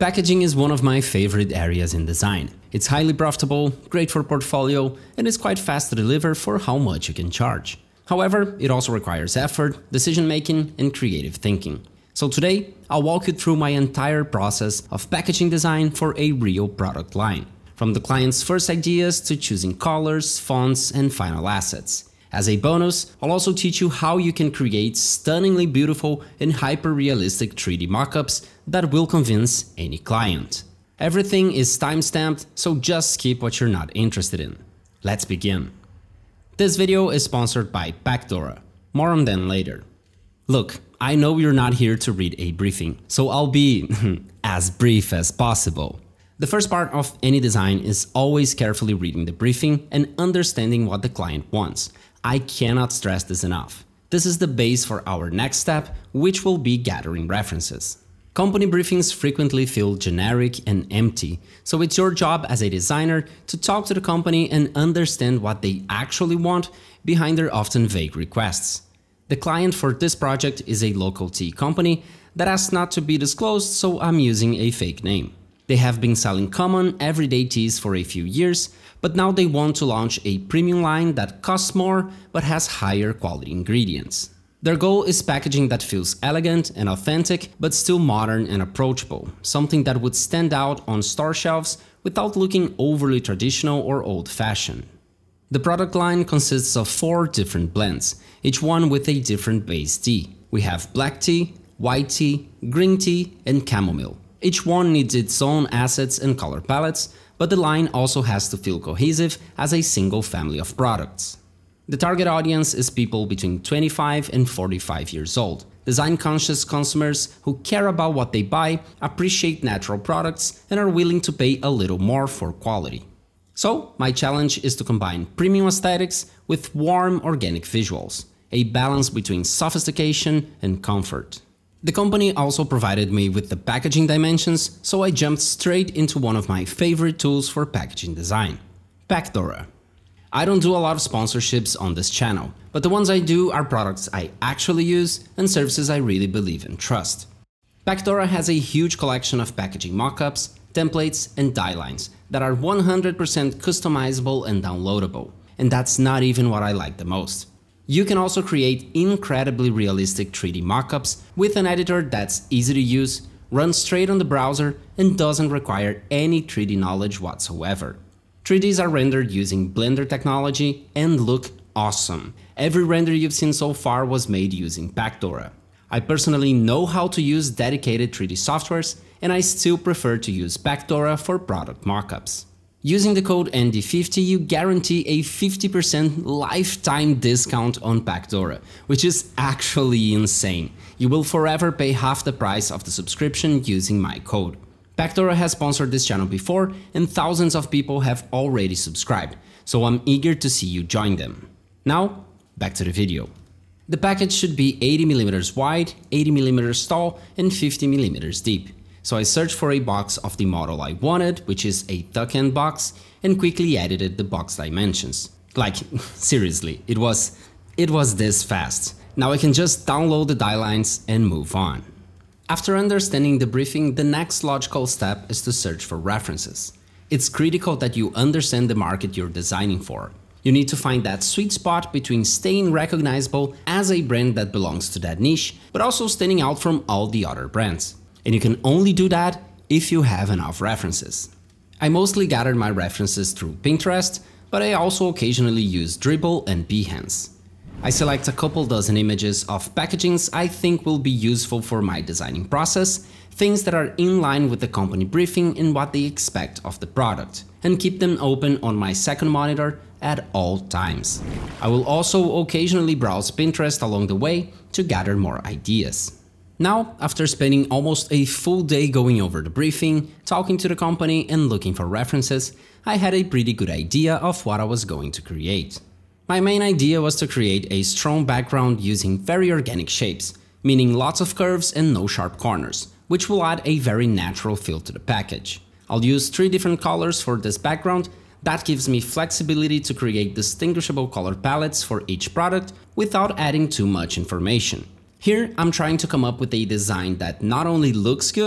Packaging is one of my favorite areas in design. It's highly profitable, great for portfolio, and is quite fast to deliver for how much you can charge. However, it also requires effort, decision-making, and creative thinking. So today, I'll walk you through my entire process of packaging design for a real product line, from the client's first ideas to choosing colors, fonts, and final assets. As a bonus, I'll also teach you how you can create stunningly beautiful and hyper-realistic 3D mockups that will convince any client. Everything is time-stamped, so just skip what you're not interested in. Let's begin. This video is sponsored by Pacdora. More on them later. Look, I know you're not here to read a briefing, so I'll be as brief as possible. The first part of any design is always carefully reading the briefing and understanding what the client wants. I cannot stress this enough. This is the base for our next step, which will be gathering references. Company briefings frequently feel generic and empty, so it's your job as a designer to talk to the company and understand what they actually want behind their often vague requests. The client for this project is a local tea company that asked not to be disclosed, so I'm using a fake name. They have been selling common, everyday teas for a few years, but now they want to launch a premium line that costs more but has higher quality ingredients. Their goal is packaging that feels elegant and authentic, but still modern and approachable, something that would stand out on store shelves without looking overly traditional or old-fashioned. The product line consists of 4 different blends, each one with a different base tea. We have black tea, white tea, green tea, and chamomile. Each one needs its own assets and color palettes, but the line also has to feel cohesive as a single family of products. The target audience is people between 25 and 45 years old, design-conscious consumers who care about what they buy, appreciate natural products, and are willing to pay a little more for quality. So, my challenge is to combine premium aesthetics with warm, organic visuals, a balance between sophistication and comfort. The company also provided me with the packaging dimensions, so I jumped straight into one of my favorite tools for packaging design, Pacdora. I don't do a lot of sponsorships on this channel, but the ones I do are products I actually use and services I really believe and trust. Pacdora has a huge collection of packaging mockups, templates, and Dielines that are 100% customizable and downloadable, and that's not even what I like the most. You can also create incredibly realistic 3D mockups with an editor that's easy to use, runs straight on the browser, and doesn't require any 3D knowledge whatsoever. 3Ds are rendered using Blender technology and look awesome. Every render you've seen so far was made using Pacdora. I personally know how to use dedicated 3D softwares, and I still prefer to use Pacdora for product mockups. Using the code ANDY50, you guarantee a 50% lifetime discount on Pacdora, which is actually insane. You will forever pay half the price of the subscription using my code. Pacdora has sponsored this channel before, and thousands of people have already subscribed, so I'm eager to see you join them. Now, back to the video. The package should be 80mm wide, 80mm tall, and 50mm deep. So I searched for a box of the model I wanted, which is a tuck-end box, and quickly edited the box dimensions. Like, seriously, it was this fast. Now I can just download the Dielines and move on. After understanding the briefing, the next logical step is to search for references. It's critical that you understand the market you're designing for. You need to find that sweet spot between staying recognizable as a brand that belongs to that niche, but also standing out from all the other brands. And you can only do that if you have enough references. I mostly gathered my references through Pinterest, but I also occasionally use Dribbble and Behance. I select a couple dozen images of packagings I think will be useful for my designing process, things that are in line with the company briefing and what they expect of the product, and keep them open on my second monitor at all times. I will also occasionally browse Pinterest along the way to gather more ideas. Now, after spending almost a full day going over the briefing, talking to the company and looking for references, I had a pretty good idea of what I was going to create. My main idea was to create a strong background using very organic shapes, meaning lots of curves and no sharp corners, which will add a very natural feel to the package. I'll use 3 different colors for this background. That gives me flexibility to create distinguishable color palettes for each product without adding too much information. Here, I'm trying to come up with a design that not only looks good,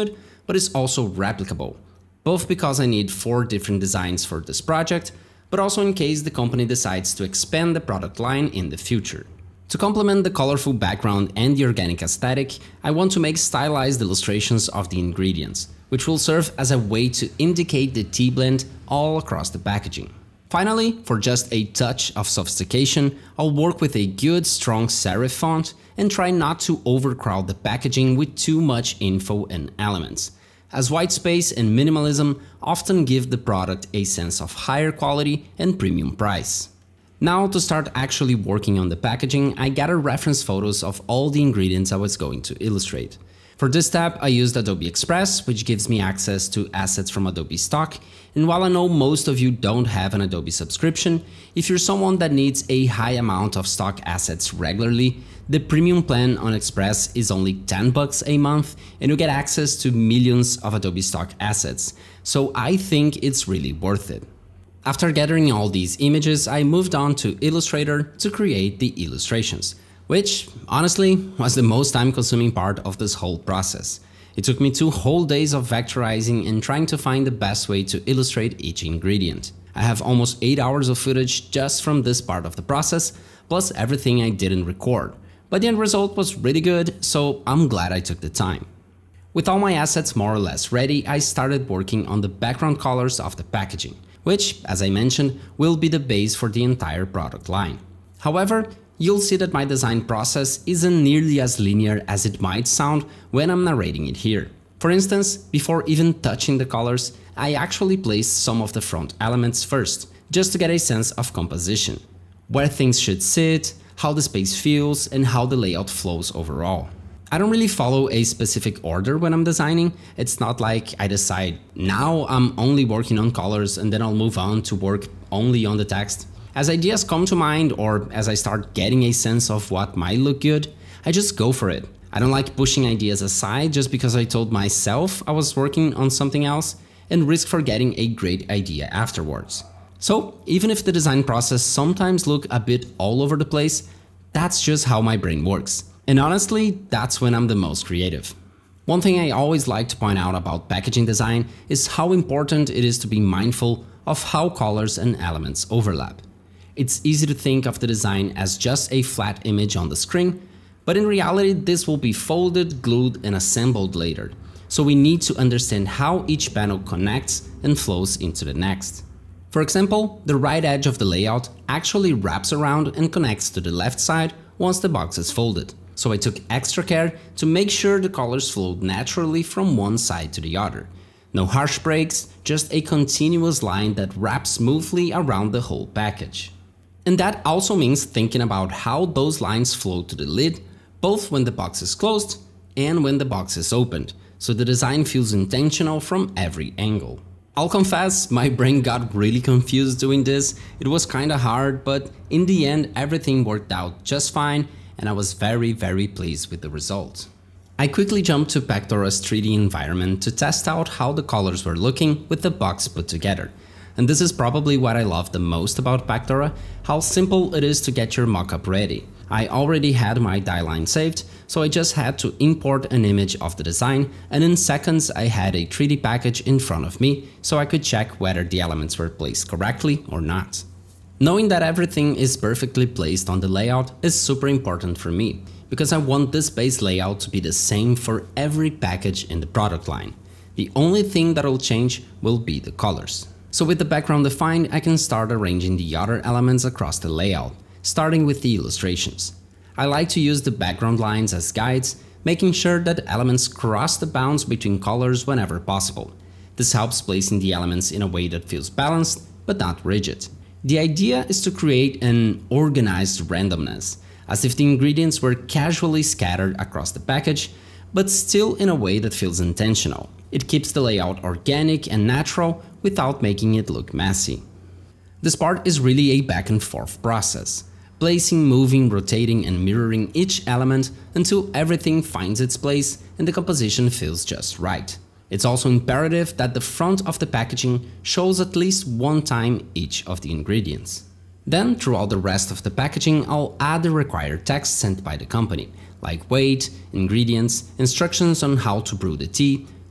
but is also replicable, both because I need 4 different designs for this project, but also in case the company decides to expand the product line in the future. To complement the colorful background and the organic aesthetic, I want to make stylized illustrations of the ingredients, which will serve as a way to indicate the tea blend all across the packaging. Finally, for just a touch of sophistication, I'll work with a good strong serif font and try not to overcrowd the packaging with too much info and elements, as white space and minimalism often give the product a sense of higher quality and premium price. Now, to start actually working on the packaging, I gathered reference photos of all the ingredients I was going to illustrate. For this step, I used Adobe Express, which gives me access to assets from Adobe stock, and while I know most of you don't have an Adobe subscription, if you're someone that needs a high amount of stock assets regularly, the premium plan on Express is only $10 a month and you get access to millions of Adobe stock assets, so I think it's really worth it. After gathering all these images, I moved on to Illustrator to create the illustrations, which, honestly, was the most time-consuming part of this whole process. It took me 2 whole days of vectorizing and trying to find the best way to illustrate each ingredient. I have almost 8 hours of footage just from this part of the process, plus everything I didn't record. But the end result was really good, so I'm glad I took the time. With all my assets more or less ready, I started working on the background colors of the packaging, which, as I mentioned, will be the base for the entire product line. However, you'll see that my design process isn't nearly as linear as it might sound when I'm narrating it here. For instance, before even touching the colors, I actually placed some of the front elements first, just to get a sense of composition, where things should sit, how the space feels, and how the layout flows overall. I don't really follow a specific order when I'm designing. It's not like I decide, now I'm only working on colors and then I'll move on to work only on the text. As ideas come to mind or as I start getting a sense of what might look good, I just go for it. I don't like pushing ideas aside just because I told myself I was working on something else and risk forgetting a great idea afterwards. So even if the design process sometimes looks a bit all over the place, that's just how my brain works. And honestly, that's when I'm the most creative. One thing I always like to point out about packaging design is how important it is to be mindful of how colors and elements overlap. It's easy to think of the design as just a flat image on the screen, but in reality this will be folded, glued and assembled later, so we need to understand how each panel connects and flows into the next. For example, the right edge of the layout actually wraps around and connects to the left side once the box is folded, so I took extra care to make sure the colors flowed naturally from one side to the other. No harsh breaks, just a continuous line that wraps smoothly around the whole package. And that also means thinking about how those lines flow to the lid, both when the box is closed and when the box is opened, so the design feels intentional from every angle. I'll confess, my brain got really confused doing this. It was kinda hard, but in the end everything worked out just fine and I was very pleased with the result. I quickly jumped to Pacdora's 3D environment to test out how the colors were looking with the box put together. And this is probably what I love the most about Pacdora, how simple it is to get your mockup ready. I already had my Dieline saved, so I just had to import an image of the design, and in seconds I had a 3D package in front of me so I could check whether the elements were placed correctly or not. Knowing that everything is perfectly placed on the layout is super important for me, because I want this base layout to be the same for every package in the product line. The only thing that will change will be the colors. So with the background defined, I can start arranging the other elements across the layout, starting with the illustrations. I like to use the background lines as guides, making sure that elements cross the bounds between colors whenever possible. This helps placing the elements in a way that feels balanced, but not rigid. The idea is to create an organized randomness, as if the ingredients were casually scattered across the package, but still in a way that feels intentional. It keeps the layout organic and natural without making it look messy. This part is really a back and forth process, placing, moving, rotating and mirroring each element until everything finds its place and the composition feels just right. It's also imperative that the front of the packaging shows at least one time each of the ingredients. Then, throughout the rest of the packaging, I'll add the required text sent by the company, like weight, ingredients, instructions on how to brew the tea,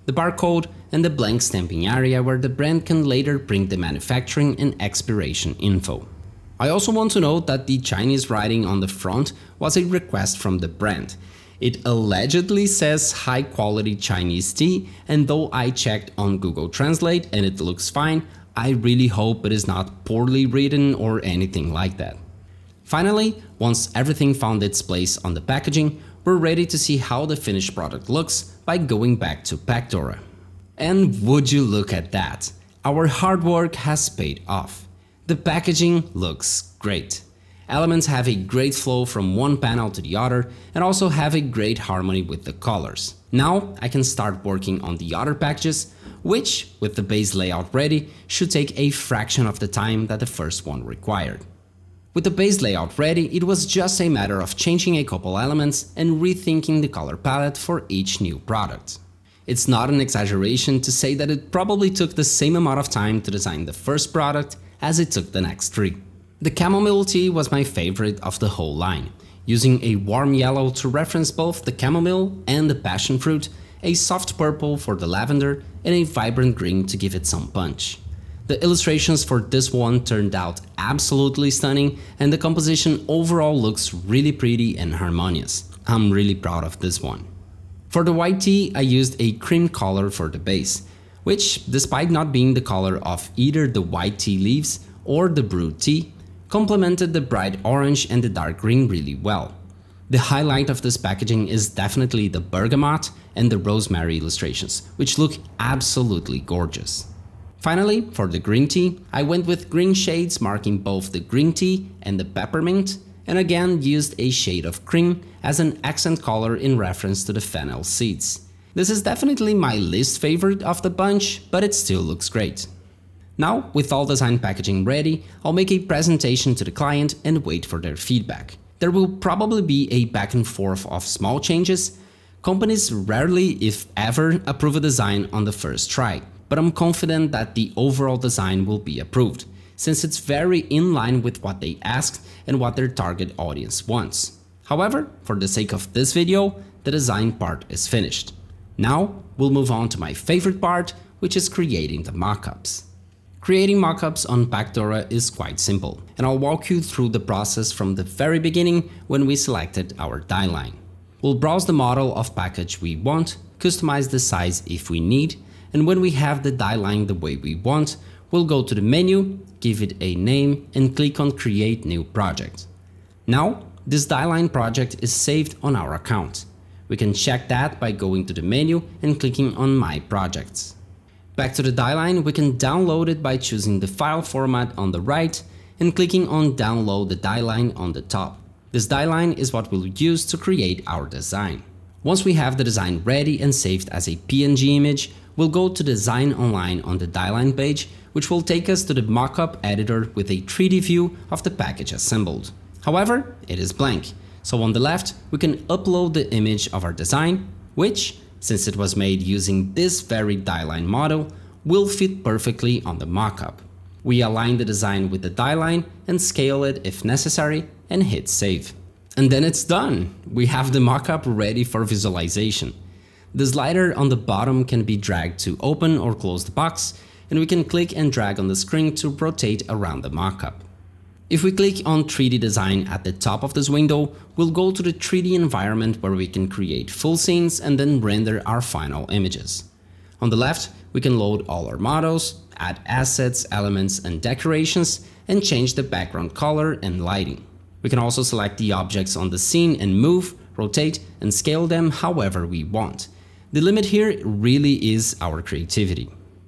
the barcode, and the blank stamping area where the brand can later print the manufacturing and expiration info. I also want to note that the Chinese writing on the front was a request from the brand. It allegedly says high quality Chinese tea, and though I checked on Google Translate and it looks fine, I really hope it is not poorly written or anything like that. Finally, once everything found its place on the packaging, we're ready to see how the finished product looks by going back to Pacdora. And would you look at that? Our hard work has paid off. The packaging looks great. Elements have a great flow from one panel to the other and also have a great harmony with the colors. Now I can start working on the other packages, which, with the base layout ready, should take a fraction of the time that the first one required. With the base layout ready, it was just a matter of changing a couple elements and rethinking the color palette for each new product. It's not an exaggeration to say that it probably took the same amount of time to design the first product as it took the next three. The chamomile tea was my favorite of the whole line, using a warm yellow to reference both the chamomile and the passion fruit, a soft purple for the lavender, and a vibrant green to give it some punch. The illustrations for this one turned out absolutely stunning, and the composition overall looks really pretty and harmonious. I'm really proud of this one. For the white tea, I used a cream color for the base, which, despite not being the color of either the white tea leaves or the brewed tea, complemented the bright orange and the dark green really well. The highlight of this packaging is definitely the bergamot and the rosemary illustrations, which look absolutely gorgeous. Finally, for the green tea, I went with green shades marking both the green tea and the peppermint, and again used a shade of cream as an accent color in reference to the fennel seeds. This is definitely my least favorite of the bunch, but it still looks great. Now, with all design packaging ready, I'll make a presentation to the client and wait for their feedback. There will probably be a back and forth of small changes. Companies rarely, if ever, approve a design on the first try, but I'm confident that the overall design will be approved, since it's very in line with what they asked and what their target audience wants. However, for the sake of this video, the design part is finished. Now, we'll move on to my favorite part, which is creating the mockups. Creating mockups on Pacdora is quite simple, and I'll walk you through the process from the very beginning when we selected our Dieline. We'll browse the model of package we want, customize the size if we need, and when we have the Dieline the way we want, we'll go to the menu, give it a name, and click on Create New Project. Now, this Dieline project is saved on our account. We can check that by going to the menu and clicking on My Projects. Back to the Dieline, we can download it by choosing the file format on the right and clicking on Download the Dieline on the top. This Dieline is what we'll use to create our design. Once we have the design ready and saved as a PNG image, we'll go to Design Online on the Dieline page, which will take us to the mockup editor with a 3D view of the package assembled. However, it is blank, so on the left we can upload the image of our design, which, since it was made using this very Dieline model, will fit perfectly on the mockup. We align the design with the Dieline and scale it if necessary and hit save. And then it's done! We have the mockup ready for visualization. The slider on the bottom can be dragged to open or close the box, and we can click and drag on the screen to rotate around the mockup. If we click on 3D design at the top of this window, we'll go to the 3D environment where we can create full scenes and then render our final images. On the left, we can load all our models, add assets, elements, and decorations, and change the background color and lighting. We can also select the objects on the scene and move, rotate, and scale them however we want. The limit here really is our creativity.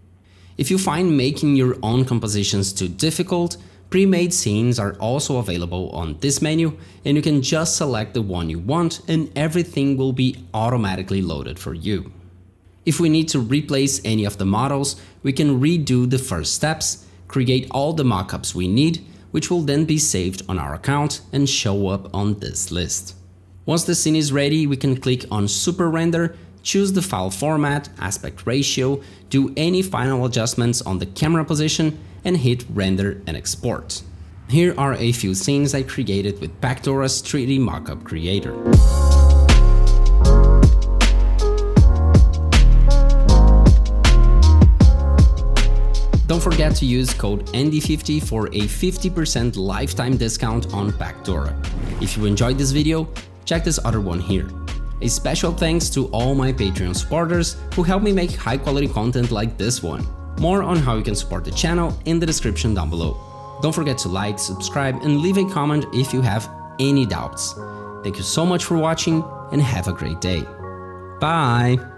If you find making your own compositions too difficult, pre-made scenes are also available on this menu, and you can just select the one you want and everything will be automatically loaded for you. If we need to replace any of the models, we can redo the first steps, create all the mockups we need, which will then be saved on our account and show up on this list. Once the scene is ready, we can click on Super Render, choose the file format, aspect ratio, do any final adjustments on the camera position, and hit render and export. Here are a few scenes I created with Pacdora's 3D Mockup Creator. Don't forget to use code ANDY50 for a 50% lifetime discount on Pacdora. If you enjoyed this video, check this other one here. A special thanks to all my Patreon supporters who help me make high quality content like this one. More on how you can support the channel in the description down below. Don't forget to like, subscribe and leave a comment if you have any doubts. Thank you so much for watching and have a great day. Bye!